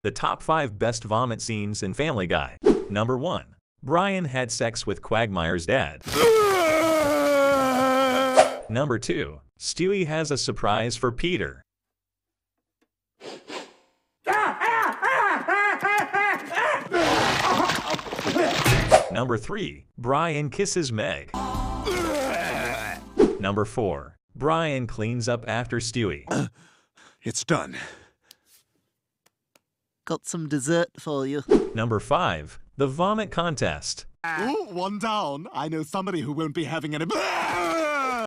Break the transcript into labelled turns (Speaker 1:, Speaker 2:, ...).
Speaker 1: The top 5 best vomit scenes in Family Guy. Number 1. Brian had sex with Quagmire's dad. Number 2. Stewie has a surprise for Peter. Number 3. Brian kisses Meg. Number 4. Brian cleans up after Stewie.
Speaker 2: It's done.
Speaker 3: Got some dessert for you.
Speaker 1: Number 5. The vomit contest.
Speaker 2: Ooh, one down. I know somebody who won't be having any.